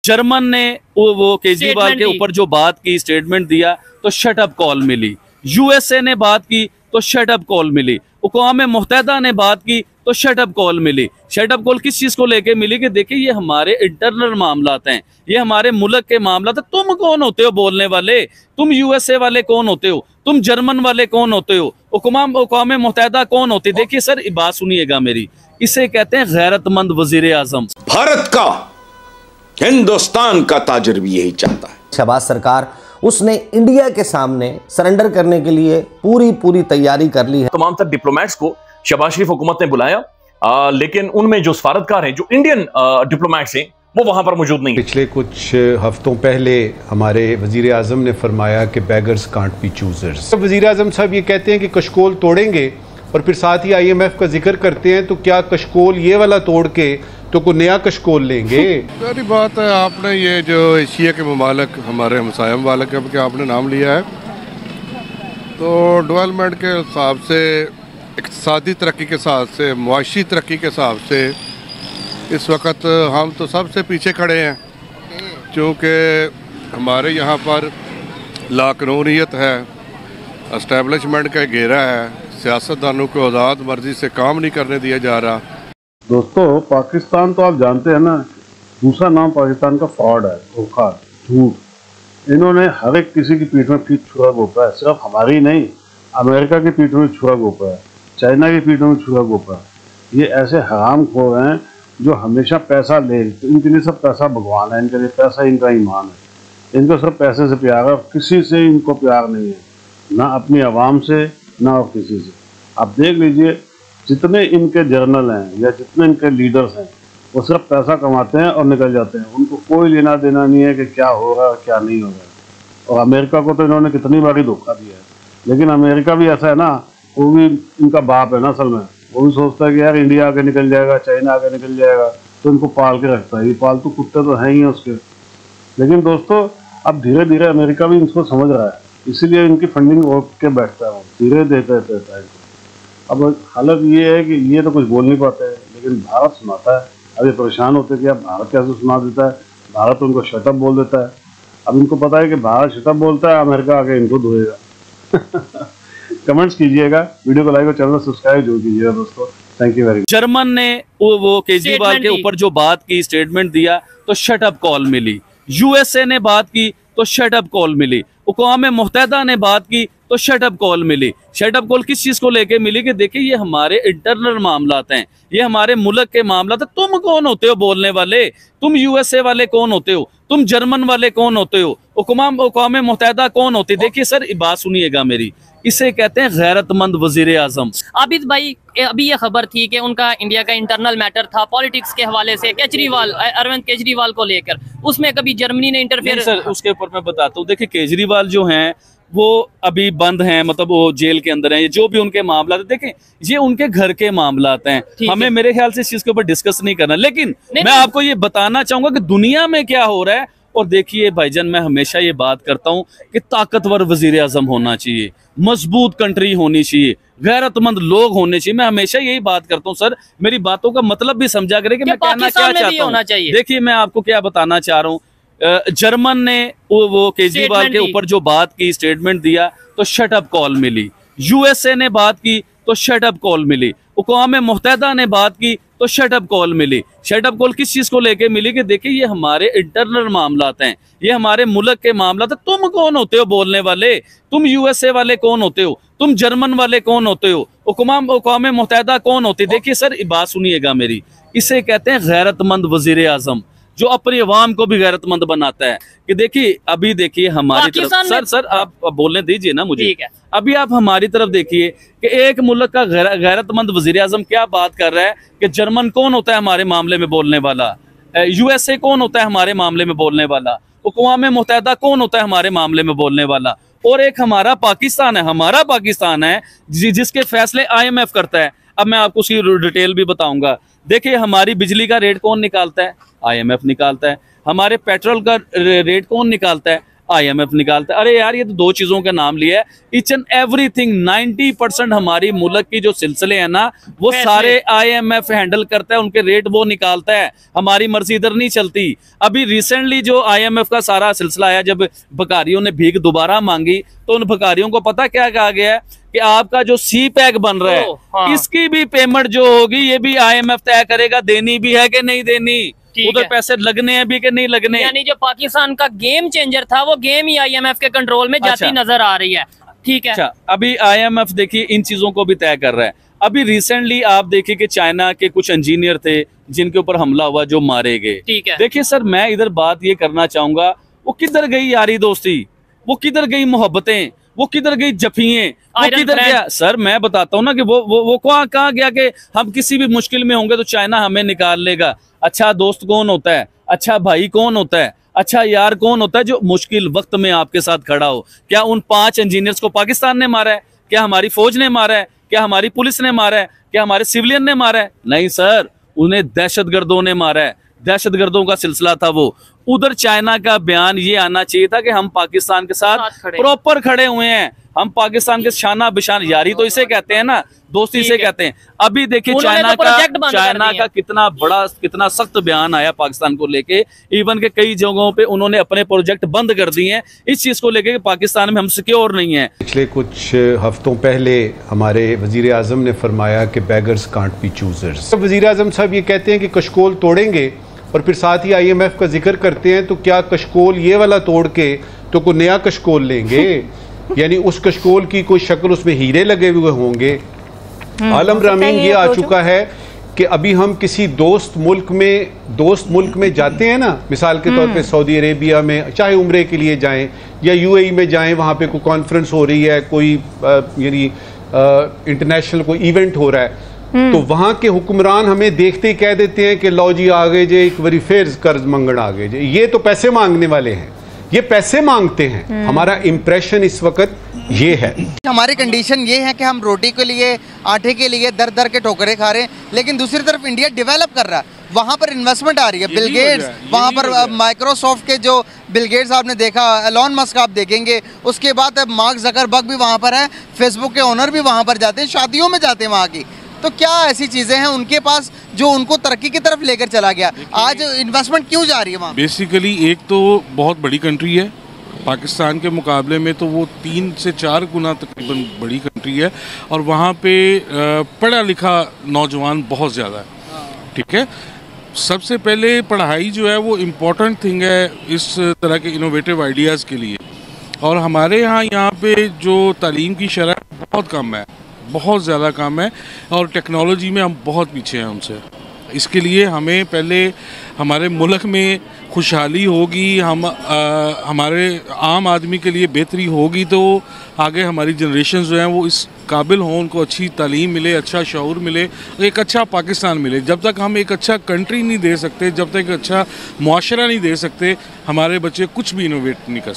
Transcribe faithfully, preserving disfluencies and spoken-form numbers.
German ने वो, वो केजरीवाल के ऊपर जो बात की, स्टेटमेंट दिया, तो शट अप कॉल मिली। यूएसए ने बात की तो शट अप कॉल मिली। अक़वाम मुत्तहिदा ने बात की तो शट अप कॉल मिली। शट अप कॉल किस चीज को लेके मिली कि देखिए ये हमारे इंटरनल मामलात हैं, ये हमारे मुल्क के मामलात हैं। तुम कौन होते हो बोलने वाले? तुम यूएसए वाले कौन होते हो? तुम जर्मन वाले कौन होते हो? अक़वाम मुत्तहिदा कौन होती? देखिए सर, बात सुनिएगा मेरी, इसे कहते हैं गैरतमंद वजीर आजम। भारत का, हिंदुस्तान का ताजिर भी यही चाहता है। शहबाज सरकार उसने इंडिया के सामने सरेंडर करने के लिए पूरी पूरी तैयारी कर ली है। तमाम तर डिप्लोमेट्स को शहबाज शरीफ हुकूमत ने बुलाया, आ, लेकिन उनमें जो सफारतकार हैं, जो इंडियन डिप्लोमेट्स हैं, वो वहां पर मौजूद नहीं। पिछले कुछ हफ्तों पहले हमारे वजीर आजम ने फरमाया कि बेगर्स कांट बी चूजर्स। वजीर आजम साहब ये कहते हैं कि कशकोल तोड़ेंगे और फिर साथ ही आई एम एफ का जिक्र करते हैं, तो क्या कशकोल ये वाला तोड़ के तो कोई नया कशकोल लेंगे? सारी बात है, आपने ये जो एशिया के ममालिक, हमारे हमसाया ममालिक के आपने नाम लिया है, तो डेवलपमेंट के हिसाब से, इक़्तिसादी तरक्की के हिसाब से, मुआशी तरक्की के हिसाब से इस वक्त हम तो सबसे पीछे खड़े हैं, क्योंकि हमारे यहाँ पर लाकानूनियत है, एस्टेब्लिशमेंट का घेरा है, सियासतदानों को आज़ाद मर्जी से काम नहीं करने दिया जा रहा। दोस्तों, पाकिस्तान तो आप जानते हैं ना, दूसरा नाम पाकिस्तान का फ्रॉड है, धोखा, झूठ। इन्होंने हर एक किसी की पीठ में पीठ छुरा गोपा है, सिर्फ हमारी नहीं, अमेरिका की पीठ में छुरा गोपा है, चाइना की पीठ में छुरा गोपा है। ये ऐसे हराम खोर हैं जो हमेशा पैसा ले, इनके लिए सब पैसा भगवान है, इनके लिए पैसा इनका ईमान है, इनको सब पैसे से प्यार है, किसी से इनको प्यार नहीं है, ना अपनी आवाम से ना और किसी से। आप देख लीजिए, जितने इनके जर्नल हैं या जितने इनके लीडर्स हैं, वो सिर्फ पैसा कमाते हैं और निकल जाते हैं। उनको कोई लेना देना नहीं है कि क्या हो रहा है क्या नहीं हो रहा है। और अमेरिका को तो इन्होंने कितनी बार धोखा दिया है, लेकिन अमेरिका भी ऐसा है ना, वो भी इनका बाप है ना असल में। वो भी सोचता है कि यार इंडिया आगे निकल जाएगा, चाइना आगे निकल जाएगा, तो इनको पाल के रखता है। ये पालतू कुत्ते तो हैं ही हैं उसके। लेकिन दोस्तों, अब धीरे धीरे अमेरिका भी इनको समझ रहा है, इसीलिए इनकी फंडिंग रोक के बैठता है, धीरे देते देता है। अब हालत ये है कि ये तो कुछ बोल नहीं पाते हैं, लेकिन भारत सुनाता है। अब ये परेशान होते हैं कि अब भारत कैसे सुना देता है, भारत उनको शटअप बोल देता है। अब इनको पता है कि भारत शटअप बोलता है, अमेरिका आके इनको धोएगा। कमेंट्स कीजिएगा, वीडियो को लाइक और चैनल सब्सक्राइब जरूर कीजिएगा दोस्तों। Thank you very much. German ने वो, वो केजरीवाल के ऊपर जो बात की, स्टेटमेंट दिया, तो शट अप कॉल मिली। यूएसए ने बात की तो शट अप कॉल मिली। अक़वाम मुत्तहिदा ने बात की तो शट अप कॉल मिली। शट अप कॉल किस चीज को लेके मिली कि देखिए ये हमारे इंटरनल मामलात हैं, ये हमारे मुल्क के मामलात हैं। तुम कौन होते हो बोलने वाले? तुम यूएसए वाले कौन होते हो? तुम जर्मन वाले कौन होते हो? अक़वाम मुत्तहिदा कौन होती? देखिए सर, बात सुनिएगा मेरी, इसे कहते हैं गैरतमंद वजीर आजम। आबिद भाई, अभी ये खबर थी कि उनका इंडिया का इंटरनल मैटर था पॉलिटिक्स के हवाले से, केजरीवाल, अरविंद केजरीवाल को लेकर, उसमें कभी जर्मनी ने इंटरफेयर। सर, उसके ऊपर मैं बताता हूँ। देखिए, केजरीवाल जो हैं वो अभी बंद हैं, मतलब वो जेल के अंदर हैं। जो भी उनके मामला है, देखें ये उनके घर के मामलात हैं, हमें मेरे ख्याल से इस चीज के ऊपर डिस्कस नहीं करना। लेकिन मैं नहीं। आपको ये बताना चाहूंगा कि दुनिया में क्या हो रहा है। और देखिए भाईजान, मैं हमेशा ये बात करता हूँ कि ताकतवर वजीर आजम होना चाहिए, मजबूत कंट्री होनी चाहिए, गैरतमंद लोग होने चाहिए। मैं हमेशा यही बात करता हूँ। सर, मेरी बातों का मतलब भी समझा करें कि मैं कहना क्या चाहता हूँ। देखिए, मैं आपको क्या बताना चाह रहा हूँ। जर्मन ने वो, वो केजरीवाल के ऊपर जो बात की, स्टेटमेंट दिया, तो शट अप कॉल मिली। यूएसए ने बात की तो शट अप कॉल मिली। अक़वाम मुत्तहिदा ने बात की तो शट अप कॉल मिली। शट अप कॉल किस चीज को लेके मिली कि देखिए ये हमारे इंटरनल मामलात हैं, ये हमारे मुल्क के मामलात हैं। तुम कौन होते हो बोलने वाले? तुम यूएसए वाले कौन होते हो? तुम जर्मन वाले कौन होते हो? अक़वाम मुत्तहिदा कौन होती? देखिए सर, बात सुनिएगा मेरी, इसे कहते हैं गैरतमंद वजीर आजम, जो अपनी अवाम को भी गैरतमंद बनाता है। कि देखिए, अभी देखिए हमारी तरफ, सर सर आप बोलने दीजिए ना मुझे। अभी आप हमारी तरफ देखिए कि एक मुल्क का गैर, गैरतमंद वजीर आजम क्या बात कर रहा है कि जर्मन कौन होता है हमारे मामले में बोलने वाला, यूएसए कौन होता है हमारे मामले में बोलने वाला, अक़वाम मुत्तहिदा कौन होता है हमारे मामले में बोलने वाला, और एक हमारा पाकिस्तान है, हमारा पाकिस्तान है जिसके फैसले आई एम एफ करता है। अब मैं आपको उसकी डिटेल भी बताऊंगा। देखिए, हमारी बिजली का रेट कौन निकालता है? आई एम एफ निकालता है। हमारे पेट्रोल का रेट कौन निकालता है? आईएमएफ निकालता है। अरे यार ये तो दो चीजों का नाम लिया है, each and everything ninety percent हमारी मुल्क की जो सिलसिले हैं ना वो सारे आईएमएफ हैंडल करता है, उनके रेट वो निकालता है, हमारी मर्जी इधर नहीं चलती। अभी रिसेंटली जो आईएमएफ का सारा सिलसिला आया, जब भिखारियों ने भीख दोबारा मांगी तो उन भिखारियों को पता क्या कहा गया है कि आपका जो सी पैक बन रहा है ओ, हाँ। इसकी भी पेमेंट जो होगी ये भी आईएमएफ तय करेगा, देनी भी है कि नहीं देनी, उधर पैसे लगने हैं भी कि नहीं लगने। यानी जो पाकिस्तान का गेम चेंजर था वो गेम ही आईएमएफ के कंट्रोल में जाती अच्छा। नजर आ रही है। ठीक है, अच्छा, अभी आईएमएफ देखिए इन चीजों को भी तय कर रहा है। अभी रिसेंटली आप देखिए कि चाइना के कुछ इंजीनियर थे जिनके ऊपर हमला हुआ, जो मारे गए। ठीक है, देखिए सर, मैं इधर बात ये करना चाहूंगा, वो किधर गई यारी दोस्ती, वो किधर गई मोहब्बतें, वो किधर गई जफियें, वो किधर गया? सर मैं बताता हूँ ना कि वो वो वो कहाँ कहाँ गया कि हम किसी भी मुश्किल में होंगे तो चाइना हमें निकाल लेगा। अच्छा दोस्त कौन होता है, अच्छा भाई कौन होता है, अच्छा यार कौन होता है जो मुश्किल वक्त में आपके साथ खड़ा हो? क्या उन पांच इंजीनियर्स को पाकिस्तान ने मारा है? क्या हमारी फौज ने मारा है? क्या हमारी पुलिस ने मारा है? क्या हमारे सिविलियन ने मारा है? नहीं सर, उन्हें दहशतगर्दों ने मारा है, दहशतगर्दों का सिलसिला था वो। उधर चाइना का बयान ये आना चाहिए था कि हम पाकिस्तान के साथ प्रॉपर खड़े हुए हैं, हम पाकिस्तान के शाना बिशान, यारी तो इसे कहते हैं ना, दोस्ती इसे कहते हैं। अभी देखिए चाइना का चाइना का कितना बड़ा कितना सख्त बयान आया पाकिस्तान को लेके, इवन के कई जगहों पे उन्होंने अपने प्रोजेक्ट बंद कर दिए हैं इस चीज को लेके कि पाकिस्तान में हम सिक्योर नहीं है। पिछले कुछ हफ्तों पहले हमारे वजीर आजम ने फरमाया कि बेगर्स कांट बी चूजर्स। वजीर आजम साहब ये कहते हैं कि कशकोल तोड़ेंगे और फिर साथ ही आईएमएफ का जिक्र करते हैं, तो क्या कशकोल ये वाला तोड़ के तो कोई नया कशकोल लेंगे? यानी उस कशकोल की कोई शक्ल, उसमें हीरे लगे हुए होंगे। आलम रामीन ये आ चुका है कि अभी हम किसी दोस्त मुल्क में दोस्त मुल्क में जाते हैं ना, मिसाल के तौर पे सऊदी अरेबिया में, चाहे उम्रे के लिए जाएं या यूएई में जाएं, वहाँ पे कोई कॉन्फ्रेंस हो रही है, कोई यानी इंटरनेशनल कोई इवेंट हो रहा है, तो वहाँ के हुक्मरान हमें देखते ही कह देते हैं कि लो जी आ गए जे एक बारी फिर कर्ज मंगण आ गए जे, ये तो पैसे मांगने वाले हैं, ये पैसे मांगते हैं। हमारा इंप्रेशन इस वक्त ये है। हमारी कंडीशन ये है कि हम रोटी के लिए, आटे के लिए दर दर के ठोकरे खा रहे हैं, लेकिन दूसरी तरफ इंडिया डेवलप कर रहा है, वहाँ पर इन्वेस्टमेंट आ रही है। बिल गेट्स वहाँ पर, माइक्रोसॉफ्ट के जो बिल गेट्स आपने देखा, एलॉन मस्क आप देखेंगे, उसके बाद मार्क ज़करबर्ग भी वहाँ पर है, फेसबुक के ओनर भी वहाँ पर जाते हैं, शादियों में जाते हैं वहाँ की। तो क्या ऐसी चीज़ें हैं उनके पास जो उनको तरक्की की तरफ लेकर चला गया? आज इन्वेस्टमेंट क्यों जा रही है वहाँ? बेसिकली एक तो बहुत बड़ी कंट्री है, पाकिस्तान के मुकाबले में तो वो तीन से चार गुना तकरीबन बड़ी कंट्री है, और वहाँ पे पढ़ा लिखा नौजवान बहुत ज़्यादा है। ठीक है, सबसे पहले पढ़ाई जो है वो इम्पोर्टेंट थिंग है इस तरह के इनोवेटिव आइडियाज़ के लिए, और हमारे यहाँ यहाँ पे जो तालीम की शरह बहुत कम है, बहुत ज़्यादा कम है, और टेक्नोलॉजी में हम बहुत पीछे हैं उनसे। इसके लिए हमें पहले हमारे मुल्क में खुशहाली होगी, हम आ, हमारे आम आदमी के लिए बेहतरी होगी, तो आगे हमारी जनरेशन जो हैं वो इस काबिल हों, उनको अच्छी तालीम मिले, अच्छा शऊर मिले, एक अच्छा पाकिस्तान मिले। जब तक हम एक अच्छा कंट्री नहीं दे सकते, जब तक एक अच्छा मुआशरा नहीं दे सकते, हमारे बच्चे कुछ भी इनोवेट नहीं कर सकते।